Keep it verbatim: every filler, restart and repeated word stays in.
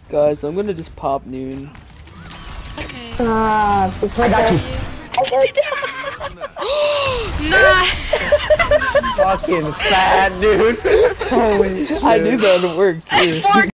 Guys, I'm gonna just pop noon. Okay. Stop. I got you. Nah. Fucking fat, dude. Holy shit. I knew that would work too.